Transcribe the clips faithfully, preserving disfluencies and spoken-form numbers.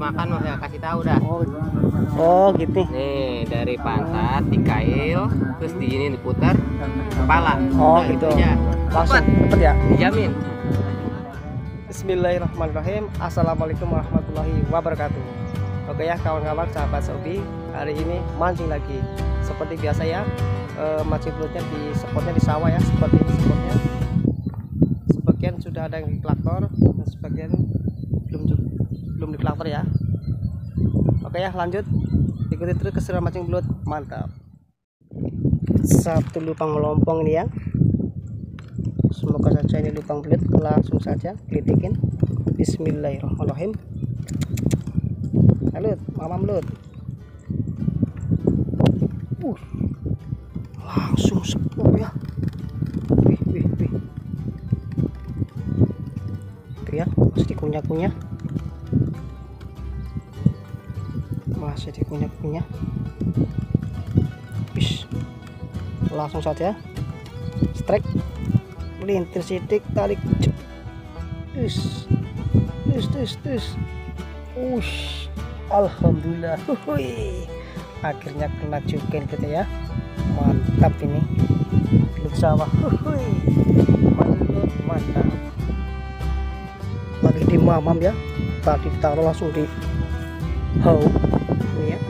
makan mas ya, kasih tahu dah. Oh, oh gitu. Nih dari pantat dikail, terus di ini diputar kepala. Oh Nah, gitu. aja. Langsung cepet ya. Dijamin. Bismillahirrahmanirrahim. Assalamualaikum warahmatullahi wabarakatuh. Oke ya kawan-kawan sahabat Sobi, hari ini mancing lagi. Seperti biasa ya, e, mancing belutnya di spotnya di sawah ya, seperti ini spotnya. Sebagian sudah ada yang di klaktor, dan sebagian belum belum di klaktor ya. Oke ya lanjut, ikuti terus keseruan mancing belut, mantap. Satu lubang melompong ini ya. Semoga saja ini lubang belut, langsung saja kelitikin. Bismillahirrahmanirrahim. Halo, mamam lut. Uh, langsung sepuluh ya. Wih, wih, wih. Itu ya, masih dikunyah-kunyah. Masih dikunyah-kunyah. Wis. Langsung saja. Strike. Melintir sidik, tarik. Terus. Terus, terus, terus. Ush. Alhamdulillah. Hui. Akhirnya kena juga gitu ya. Mantap ini. Belut sawah. Hui. Mantap, mantap. Lagi di mamam ya. Tadi taruh langsung di hau. Ini ya.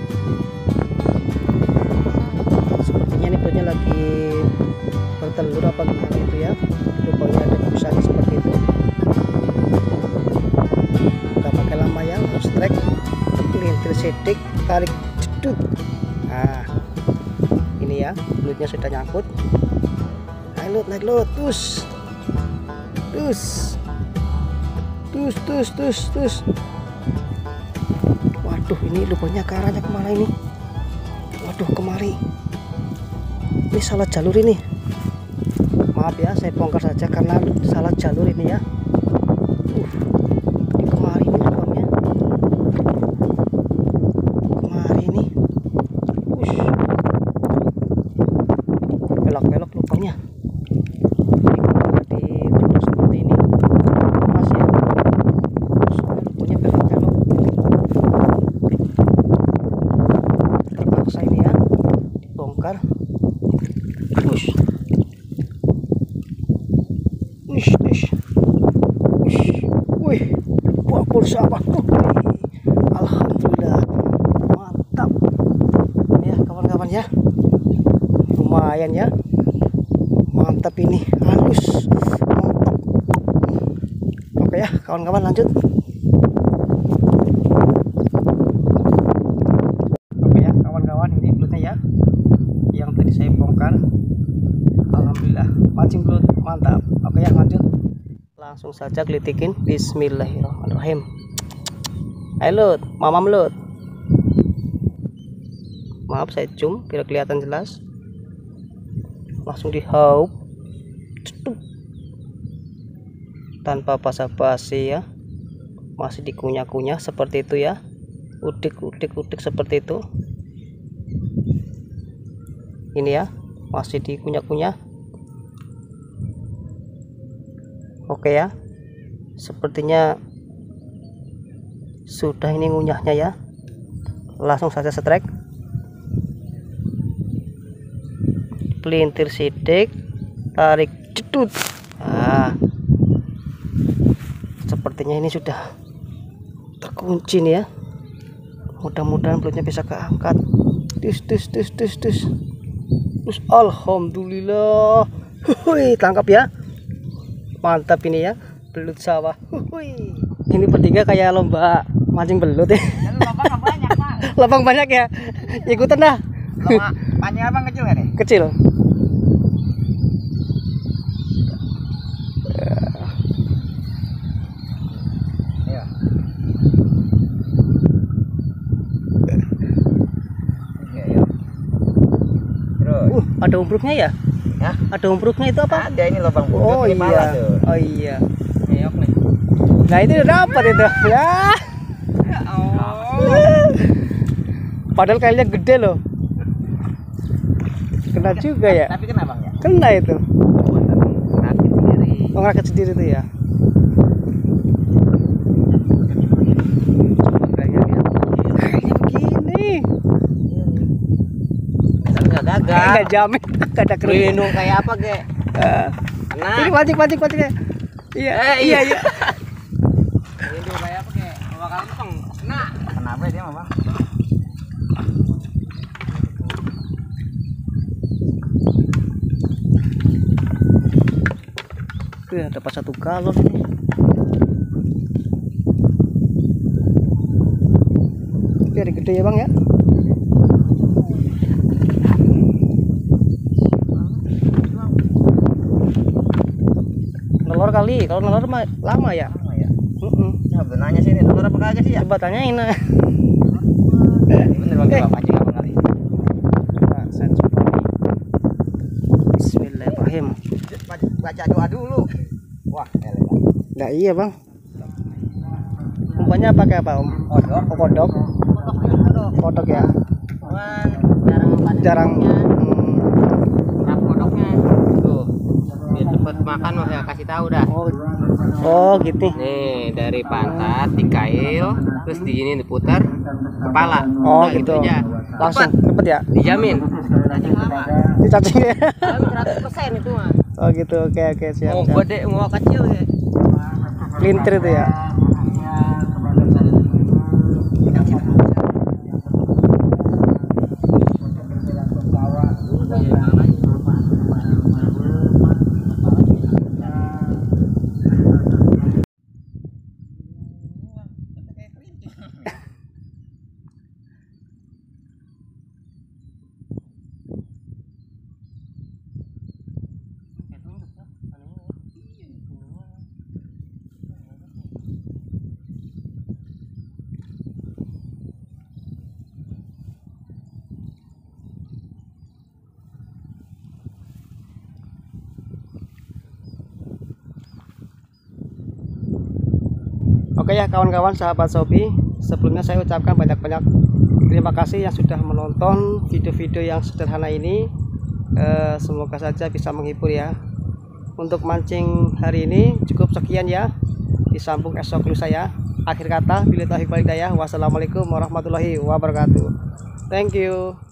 Sepertinya ini belutnya lagi bertelur apa gimana itu ya. Lubangnya ada busanya seperti itu. Gak pakai lama ya, langsung strike. Lintir sidik, tarik jedut. Nah ini ya, belutnya sudah nyangkut. Naik lut, naik lut, tus tus tus tus tus tus. Waduh, ini lubangnya ke arahnya kemana ini? Waduh, kemari. Ini salah jalur ini. Maaf ya, saya bongkar saja karena salah jalur ini ya. Uh, ini kemari ini lubangnya. Kemari ini. Ush. Belok-belok lubangnya. Di bentuk seperti ini. Pas ya. Soalnya lubangnya belok-belok. Terpaksa ini ya. Dibongkar. Ush. Ush, ush. Ush. Wih, wapul sawah. Alhamdulillah, mantap ya kawan-kawan ya, lumayan ya, mantap ini, halus, mantap. Oke ya kawan-kawan lanjut. Oke ya kawan-kawan, ini belutnya ya yang tadi saya bongkar. Alhamdulillah mancing belut mantap. Oke ya lanjut, langsung saja kelitikin. Bismillahirrahmanirrahim. Ayo lut, mamam lut. Maaf saya zoom biar kelihatan jelas. Langsung di haup tanpa basa-basi ya, masih dikunyah-kunyah seperti itu ya. Udik udik udik seperti itu. Ini ya, masih dikunyah-kunyah. Oke ya, sepertinya sudah ini ngunyahnya ya. Langsung saja strike. Pelintir sidik, tarik jedut. Nah, sepertinya ini sudah terkunci nih ya. Mudah-mudahan belutnya bisa keangkat. Tus tus tus tus tus. Terus alhamdulillah. Hui, tangkap ya. Mantap ini ya, belut sawah. Hui. Ini bertiga kayak lomba mancing belut ya. Lubang banyak mas. Lubang banyak ya. Ikutan dah. Lubang panjang apa kecil ya nih? Kecil. Ya. Terus. Uh, ada umpruknya ya? Hah? Ada umpruknya itu apa? Ada ini lubang bundut. Oh ini iya. pala tuh. Oh iya. Nyok nih. Nah itu udah dapat itu ya. Oh. Padahal kayaknya gede loh. Kena juga ya. Tapi kenapa ya? Kena itu. Rakit sendiri. Oh, ngerakit sendiri tuh ya. Kayaknya ya. gagal. Enggak jamin, enggak ada kerugian. Pelindung kayak apa, Ge? Eh, Nah, ini pancing pancing pancing. Iya, Eh, iya, iya. iya. pelindung kayak apa, Ge? Bakal kentong. Nah, kenapa dia mah, Bang? Wih, dapat satu galon nih. Biar gede ya, Bang ya. Nelor kali, kalau nelor mah lama ya. Lama ya. Heeh. Ya, benarnya sini telur apa kagak sih ya? Coba tanyain. Nah. Bener Bang, Eh. coba pancing apa kali? Nah, saya coba. Bismillahirrahmanirrahim. Baca doa dulu. Wah, elah. Nah, iya, Bang. Umpannya pakai apa, Om? Kodok. Oh, kodok. Kodok ya. Cuman jarang pancing. Jarang. Hmm. Rap kodoknya. Tuh. Biar cepet makan mah ya kasih tahu dah. Oh. Oh, gitu. Nih, dari pantat dikail, terus di ini diputar kepala. Oh, Udah, gitu. aja. Langsung Dapat, cepet ya. dijamin. Cacing lama. Dicacing ya. seratus persen itu mah. Oh, gitu. Oke, oke, siap. Mau siap. gede, mau kecil ya. Lintir itu ya. Oke ya kawan-kawan sahabat Shopee, sebelumnya saya ucapkan banyak-banyak terima kasih yang sudah menonton video-video yang sederhana ini. eh, Semoga saja bisa menghibur ya. Untuk mancing hari ini cukup sekian ya. Disambung esok lusa ya. Akhir kata, billahi taufiq wal hidayah. Wassalamualaikum warahmatullahi wabarakatuh. Thank you.